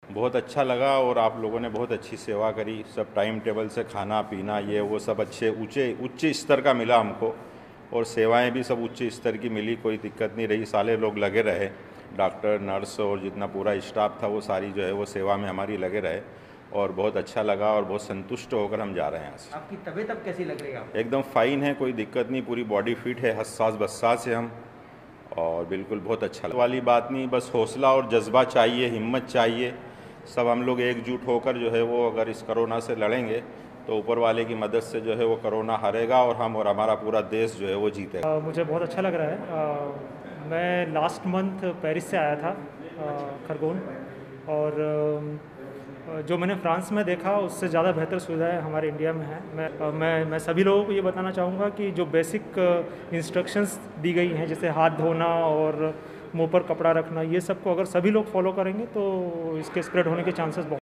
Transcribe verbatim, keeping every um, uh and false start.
बहुत अच्छा लगा और आप लोगों ने बहुत अच्छी सेवा करी। सब टाइम टेबल से खाना पीना ये वो सब अच्छे ऊंचे उच्च स्तर का मिला हमको, और सेवाएं भी सब उच्च स्तर की मिली, कोई दिक्कत नहीं रही। सारे लोग लगे रहे, डॉक्टर नर्स और जितना पूरा स्टाफ था वो सारी जो है वो सेवा में हमारी लगे रहे, और बहुत अच्छा लगा और बहुत संतुष्ट होकर हम जा रहे हैं यहाँ से। आपकी तबीयत अब कैसी लग रही है आपको? एकदम फाइन है, कोई दिक्कत नहीं, पूरी बॉडी फिट है, हसास बसास है हम, और बिल्कुल बहुत अच्छा लगा। वाली बात नहीं, बस हौसला और जज्बा चाहिए, हिम्मत चाहिए। सब हम लोग एकजुट होकर जो है वो अगर इस कोरोना से लड़ेंगे तो ऊपर वाले की मदद से जो है वो कोरोना हारेगा, और हम और हमारा पूरा देश जो है वो जीतेगा। मुझे बहुत अच्छा लग रहा है। आ, मैं लास्ट मंथ पेरिस से आया था, खरगोन, और आ, जो मैंने फ्रांस में देखा उससे ज़्यादा बेहतर सुविधाएं हमारे इंडिया में है। मैं आ, मैं मैं सभी लोगों को ये बताना चाहूँगा कि जो बेसिक इंस्ट्रक्शंस दी गई हैं, जैसे हाथ धोना और मुंह पर कपड़ा रखना, ये सब को अगर सभी लोग फॉलो करेंगे तो इसके स्प्रेड होने के चांसेस बहुत